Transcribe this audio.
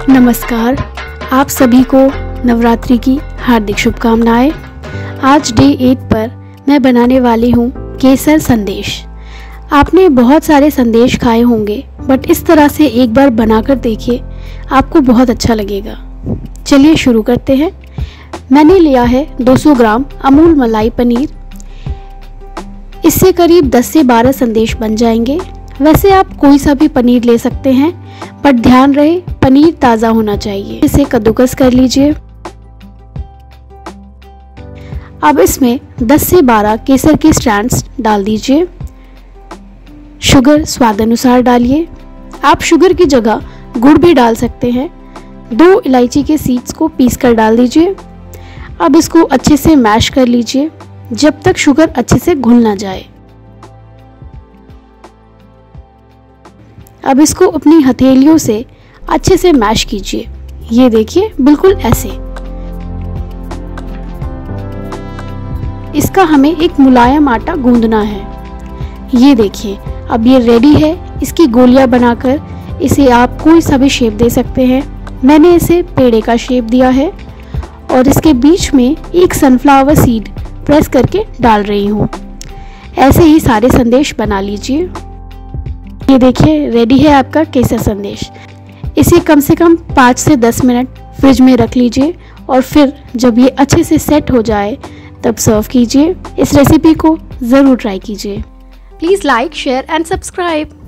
नमस्कार, आप सभी को नवरात्रि की हार्दिक शुभकामनाएं। आज डे 8 पर मैं बनाने वाली हूँ केसर संदेश। आपने बहुत सारे संदेश खाए होंगे, बट इस तरह से एक बार बनाकर देखिए, आपको बहुत अच्छा लगेगा। चलिए शुरू करते हैं। मैंने लिया है 200 ग्राम अमूल मलाई पनीर। इससे करीब 10 से 12 संदेश बन जाएंगे। वैसे आप कोई सा भी पनीर ले सकते हैं, पर ध्यान रहे पनीर ताज़ा होना चाहिए। इसे कद्दूकस कर लीजिए। अब इसमें 10 से 12 केसर के स्ट्रैंड्स डाल दीजिए। शुगर स्वाद अनुसार डालिए। आप शुगर की जगह गुड़ भी डाल सकते हैं। 2 इलायची के सीड्स को पीस कर डाल दीजिए। अब इसको अच्छे से मैश कर लीजिए जब तक शुगर अच्छे से घुल ना जाए। अब इसको अपनी हथेलियों से अच्छे से मैश कीजिए। ये देखिए, बिल्कुल ऐसे। इसका हमें एक मुलायम आटा गूंदना है। ये देखिए, अब ये रेडी है। इसकी गोलियां बनाकर इसे आप कोई सा भी शेप दे सकते हैं। मैंने इसे पेड़े का शेप दिया है और इसके बीच में एक सनफ्लावर सीड प्रेस करके डाल रही हूँ। ऐसे ही सारे संदेश बना लीजिए। ये देखिए, रेडी है आपका केसर संदेश। इसे कम से कम 5 से 10 मिनट फ्रिज में रख लीजिए और फिर जब ये अच्छे से सेट हो जाए तब सर्व कीजिए। इस रेसिपी को ज़रूर ट्राई कीजिए। Please like, share and subscribe.